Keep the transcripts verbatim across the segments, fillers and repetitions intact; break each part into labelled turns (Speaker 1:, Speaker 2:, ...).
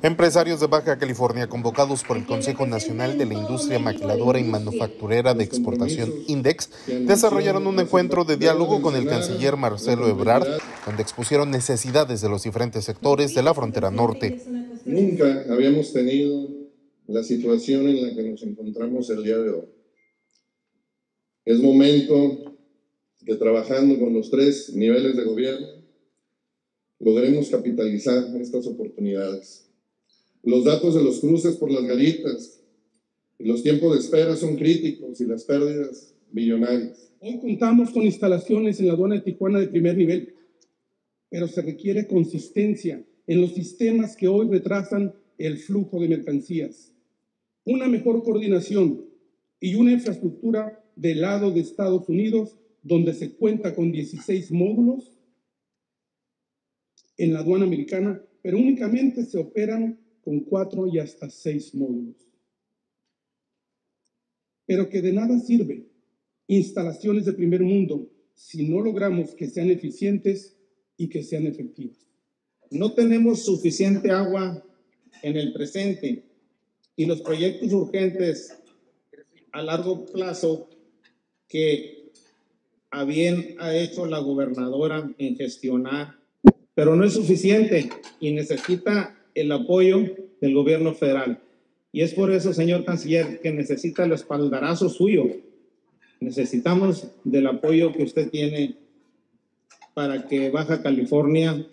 Speaker 1: Empresarios de Baja California, convocados por el Consejo Nacional de la Industria Maquiladora y Manufacturera de Exportación, INDEX, desarrollaron un encuentro de diálogo con el canciller Marcelo Ebrard, donde expusieron necesidades de los diferentes sectores de la frontera norte.
Speaker 2: Nunca habíamos tenido la situación en la que nos encontramos el día de hoy. Es momento que, trabajando con los tres niveles de gobierno, logremos capitalizar estas oportunidades. Los datos de los cruces por las garitas y los tiempos de espera son críticos y las pérdidas millonarias.
Speaker 3: Hoy contamos con instalaciones en la aduana de Tijuana de primer nivel, pero se requiere consistencia en los sistemas que hoy retrasan el flujo de mercancías, una mejor coordinación y una infraestructura del lado de Estados Unidos, donde se cuenta con dieciséis módulos en la aduana americana, pero únicamente se operan con cuatro y hasta seis módulos. Pero que de nada sirve instalaciones de primer mundo si no logramos que sean eficientes y que sean efectivas.
Speaker 4: No tenemos suficiente agua en el presente y los proyectos urgentes a largo plazo que a bien ha hecho la gobernadora en gestionar, pero no es suficiente y necesita el apoyo del gobierno federal. Y es por eso, señor canciller, que necesita el espaldarazo suyo. Necesitamos del apoyo que usted tiene para que Baja California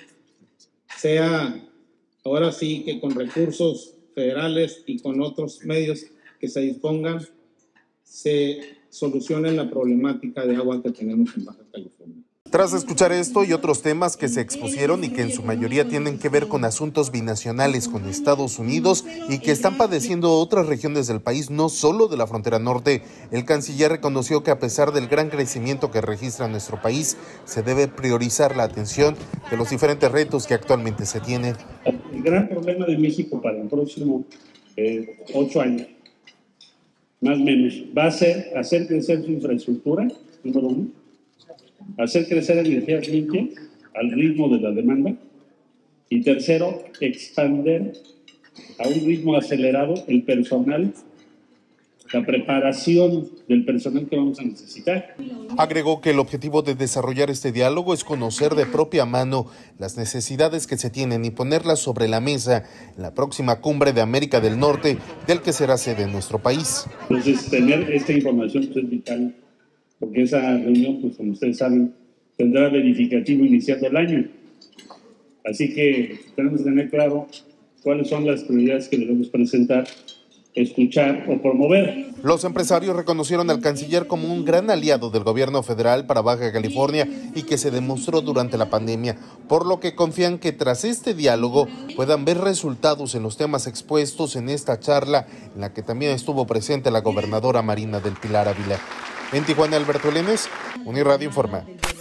Speaker 4: sea, ahora sí, que con recursos federales y con otros medios que se dispongan, se solucione la problemática de agua que tenemos en Baja California.
Speaker 1: Tras escuchar esto y otros temas que se expusieron y que en su mayoría tienen que ver con asuntos binacionales con Estados Unidos y que están padeciendo otras regiones del país, no solo de la frontera norte, el canciller reconoció que a pesar del gran crecimiento que registra nuestro país, se debe priorizar la atención de los diferentes retos que actualmente se tienen.
Speaker 5: El gran problema de México para el próximo eh, ocho años, más o menos, va a ser hacer crecer su infraestructura, número uno, hacer crecer energías limpias al ritmo de la demanda y tercero, expandir a un ritmo acelerado el personal, la preparación del personal que vamos a necesitar.
Speaker 1: Agregó que el objetivo de desarrollar este diálogo es conocer de propia mano las necesidades que se tienen y ponerlas sobre la mesa en la próxima cumbre de América del Norte, del que será sede en nuestro país.
Speaker 5: Entonces, tener esta información es vital, porque esa reunión, pues como ustedes saben, tendrá verificativo iniciando el año. Así que tenemos que tener claro cuáles son las prioridades que debemos presentar, escuchar o promover.
Speaker 1: Los empresarios reconocieron al canciller como un gran aliado del gobierno federal para Baja California y que se demostró durante la pandemia, por lo que confían que tras este diálogo puedan ver resultados en los temas expuestos en esta charla, en la que también estuvo presente la gobernadora Marina del Pilar Ávila. En Tijuana, Alberto Lenes, Uniradio informa.